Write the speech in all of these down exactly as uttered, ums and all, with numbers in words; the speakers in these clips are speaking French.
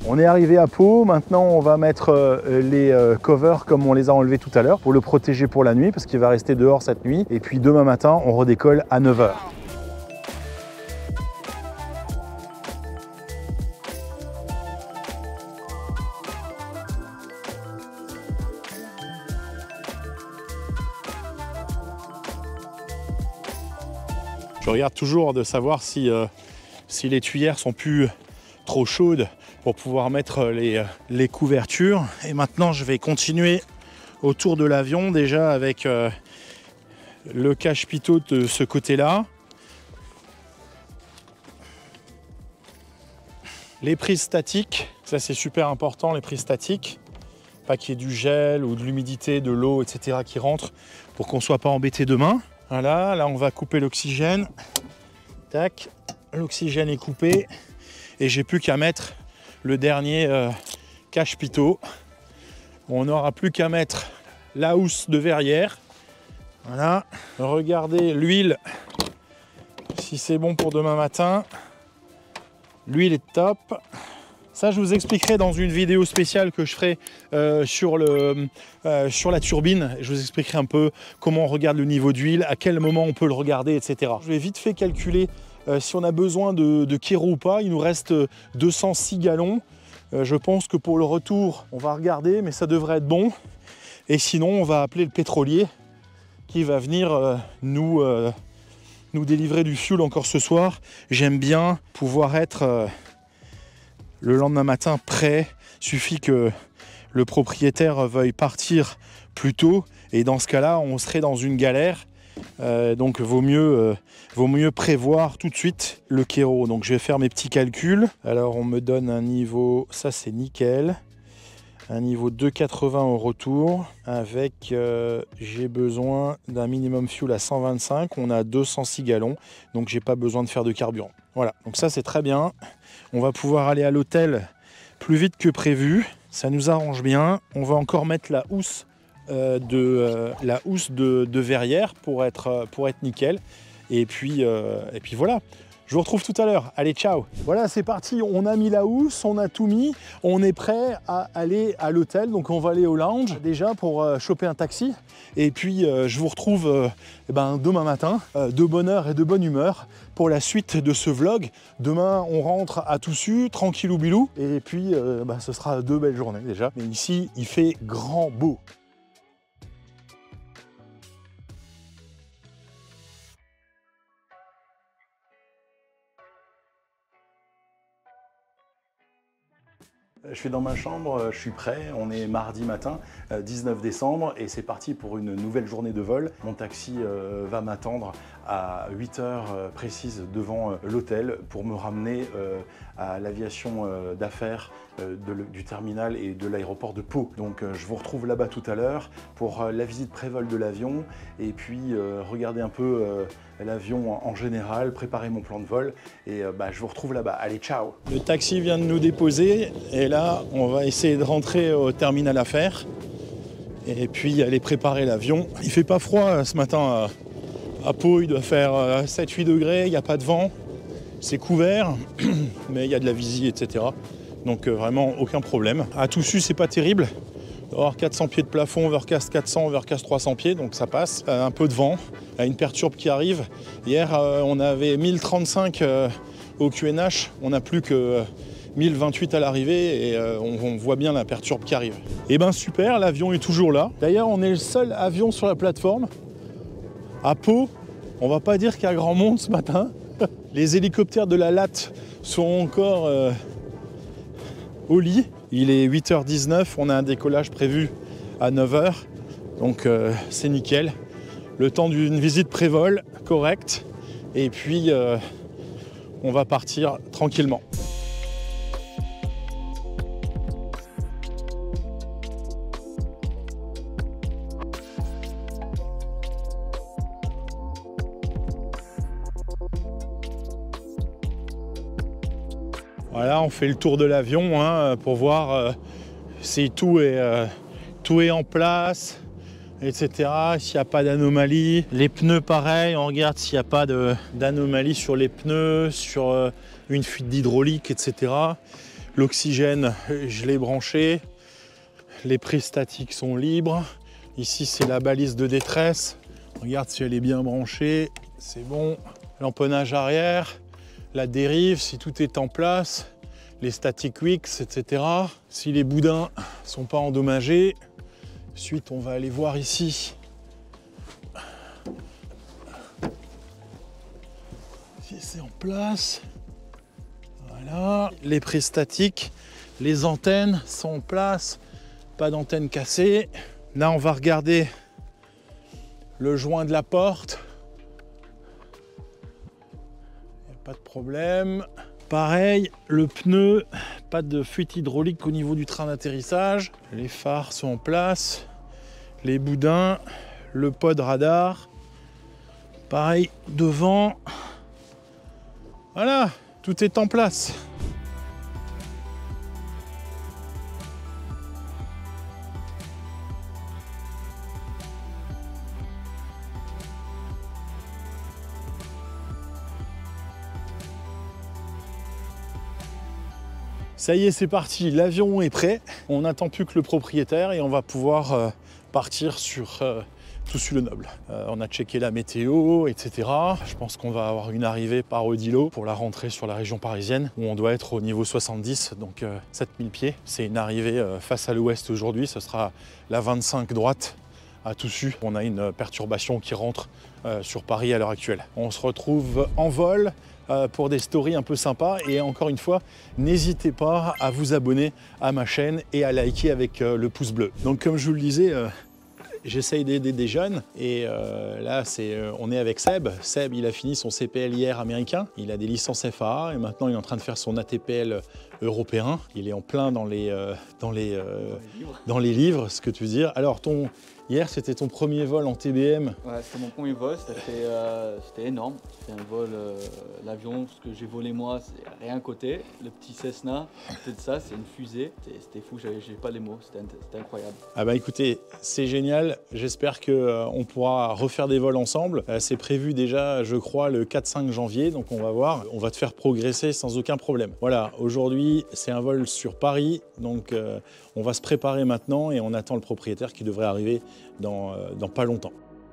On est arrivé à Pau, maintenant on va mettre euh, les euh, covers comme on les a enlevés tout à l'heure pour le protéger pour la nuit parce qu'il va rester dehors cette nuit. Et puis demain matin, on redécolle à neuf heures. Je regarde toujours de savoir si, euh, si les tuyères sont plus trop chaudes pour pouvoir mettre les, les couvertures. Et maintenant, je vais continuer autour de l'avion, déjà avec euh, le cache-pitot de ce côté-là. Les prises statiques, ça c'est super important, les prises statiques. Pas qu'il y ait du gel ou de l'humidité, de l'eau, et cetera qui rentre pour qu'on ne soit pas embêté demain. Voilà, là on va couper l'oxygène. Tac, l'oxygène est coupé. Et j'ai plus qu'à mettre le dernier euh, cache-pitot. On n'aura plus qu'à mettre la housse de verrière. Voilà, regardez l'huile, si c'est bon pour demain matin. L'huile est top. Ça, je vous expliquerai dans une vidéo spéciale que je ferai euh, sur, le, euh, sur la turbine. Je vous expliquerai un peu comment on regarde le niveau d'huile, à quel moment on peut le regarder, et cetera. Je vais vite fait calculer euh, si on a besoin de, de kéro ou pas. Il nous reste deux cent six gallons. Euh, je pense que pour le retour, on va regarder, mais ça devrait être bon. Et sinon, on va appeler le pétrolier qui va venir euh, nous, euh, nous délivrer du fuel encore ce soir. J'aime bien pouvoir être... Euh, le lendemain matin prêt, suffit que le propriétaire veuille partir plus tôt et dans ce cas-là on serait dans une galère, euh, donc vaut mieux, euh, vaut mieux prévoir tout de suite le kéro. Donc je vais faire mes petits calculs. Alors on me donne un niveau, ça c'est nickel, un niveau deux quatre-vingts au retour avec, euh, j'ai besoin d'un minimum fuel à cent vingt-cinq, on a deux cent six gallons, donc j'ai pas besoin de faire de carburant. Voilà, donc ça c'est très bien. On va pouvoir aller à l'hôtel plus vite que prévu. Ça nous arrange bien. On va encore mettre la housse, euh, de, euh, la housse de, de verrière pour être, pour être nickel. Et puis, euh, et puis voilà. Je vous retrouve tout à l'heure. Allez, ciao. Voilà, c'est parti. On a mis la housse, on a tout mis. On est prêt à aller à l'hôtel. Donc, on va aller au lounge déjà pour euh, choper un taxi. Et puis, euh, je vous retrouve euh, eh ben, demain matin, euh, de bonne heure et de bonne humeur pour la suite de ce vlog. Demain, on rentre à Toussus, tranquillou bilou. Et puis, euh, bah, ce sera deux belles journées déjà. Mais ici, il fait grand beau. Je suis dans ma chambre, je suis prêt, on est mardi matin, dix-neuf décembre, et c'est parti pour une nouvelle journée de vol. Mon taxi va m'attendre à huit heures précises devant l'hôtel pour me ramener à l'aviation d'affaires du terminal et de l'aéroport de Pau. Donc je vous retrouve là-bas tout à l'heure pour la visite pré-vol de l'avion et puis regarder un peu l'avion en général, préparer mon plan de vol et bah, je vous retrouve là-bas. Allez, ciao! Le taxi vient de nous déposer et là, on va essayer de rentrer au terminal affaires et puis aller préparer l'avion. Il fait pas froid ce matin à, à Pau, il doit faire sept huit degrés, il n'y a pas de vent, c'est couvert, mais il y a de la visie, et cetera. Donc euh, vraiment aucun problème. À Toussus, c'est pas terrible. Avoir quatre cents pieds de plafond, Overcast quatre cents, Overcast trois cents pieds, donc ça passe. Euh, un peu de vent, euh, une perturbe qui arrive. Hier, euh, on avait mille trente-cinq euh, au Q N H, on n'a plus que euh, mille vingt-huit à l'arrivée et euh, on, on voit bien la perturbe qui arrive. Et ben super, l'avion est toujours là. D'ailleurs, on est le seul avion sur la plateforme. À Pau, on va pas dire qu'il y a grand monde ce matin. Les hélicoptères de la L A T sont encore euh, au lit. Il est huit heures dix-neuf, on a un décollage prévu à neuf heures, donc euh, c'est nickel. Le temps d'une visite pré-vol correcte, et puis euh, on va partir tranquillement. Voilà, on fait le tour de l'avion hein, pour voir euh, si tout est, euh, tout est en place, et cetera. S'il n'y a pas d'anomalie. Les pneus, pareil, on regarde s'il n'y a pas d'anomalie sur les pneus, sur euh, une fuite d'hydraulique, et cetera. L'oxygène, je l'ai branché. Les prises statiques sont libres. Ici, c'est la balise de détresse. Regarde si elle est bien branchée. C'est bon. L'empennage arrière. La dérive, si tout est en place. Les static wicks, et cetera. Si les boudins ne sont pas endommagés. Ensuite, on va aller voir ici. Si c'est en place. Voilà. Les prises statiques. Les antennes sont en place. Pas d'antenne cassée. Là, on va regarder le joint de la porte. Il n'y a pas de problème. Pareil, le pneu, pas de fuite hydraulique au niveau du train d'atterrissage. Les phares sont en place. Les boudins, le pod radar. Pareil, devant. Voilà, tout est en place. Ça y est, c'est parti, l'avion est prêt. On n'attend plus que le propriétaire et on va pouvoir euh, partir sur euh, Toussus-le-Noble. Euh, on a checké la météo, et cetera. Je pense qu'on va avoir une arrivée par Odilo pour la rentrée sur la région parisienne où on doit être au niveau soixante-dix, donc euh, sept mille pieds. C'est une arrivée euh, face à l'ouest aujourd'hui, ce sera la vingt-cinq droite à Toussus. On a une perturbation qui rentre euh, sur Paris à l'heure actuelle. On se retrouve en vol euh, pour des stories un peu sympas et encore une fois, n'hésitez pas à vous abonner à ma chaîne et à liker avec euh, le pouce bleu. Donc comme je vous le disais, euh, j'essaye d'aider des jeunes et euh, là c'est, euh, on est avec Seb. Seb, il a fini son C P L I R américain, il a des licences F A A et maintenant il est en train de faire son A T P L européen. Il est en plein dans les, euh, dans les, euh, dans les livres. Dans les livres, ce que tu veux dire. Alors ton, hier c'était ton premier vol en T B M. Ouais, c'était mon premier vol, c'était euh, énorme. C'était un vol, euh, l'avion, ce que j'ai volé moi, c'est rien à côté. Le petit Cessna, c'était de ça, c'est une fusée. C'était fou, j'ai pas les mots, c'était incroyable. Ah bah écoutez, c'est génial. J'espère qu'on euh, pourra refaire des vols ensemble. Euh, c'est prévu déjà, je crois, le quatre cinq janvier, donc on va voir. On va te faire progresser sans aucun problème. Voilà, aujourd'hui, c'est un vol sur Paris, donc euh, on va se préparer maintenant et on attend le propriétaire qui devrait arriver dans, euh, dans pas longtemps.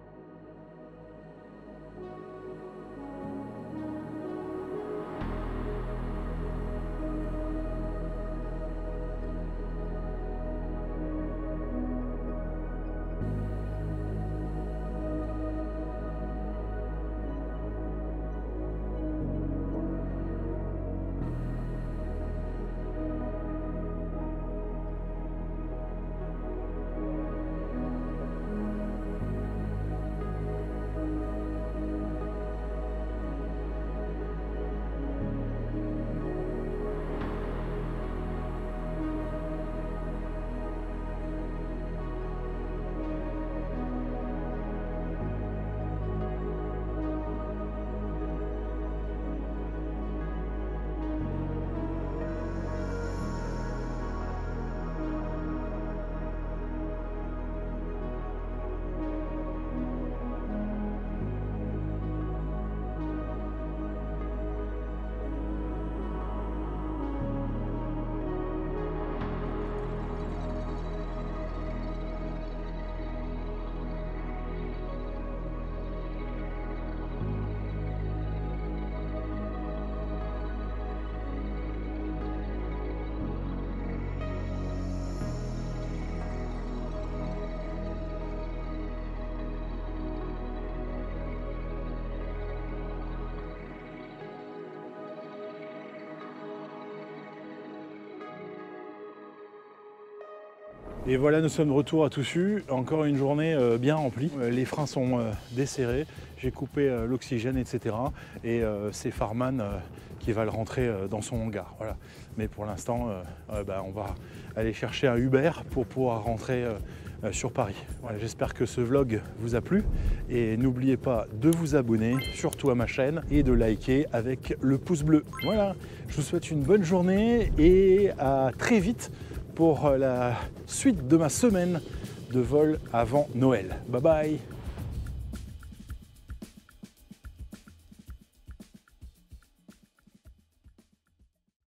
Et voilà, nous sommes de retour à Toussus. Encore une journée euh, bien remplie. Euh, les freins sont euh, desserrés. J'ai coupé euh, l'oxygène, et cetera. Et euh, c'est Farman euh, qui va le rentrer euh, dans son hangar. Voilà. Mais pour l'instant, euh, euh, bah, on va aller chercher un Uber pour pouvoir rentrer euh, euh, sur Paris. Voilà, j'espère que ce vlog vous a plu. Et n'oubliez pas de vous abonner, surtout à ma chaîne, et de liker avec le pouce bleu. Voilà, je vous souhaite une bonne journée et à très vite pour la suite de ma semaine de vol avant Noël. Bye bye!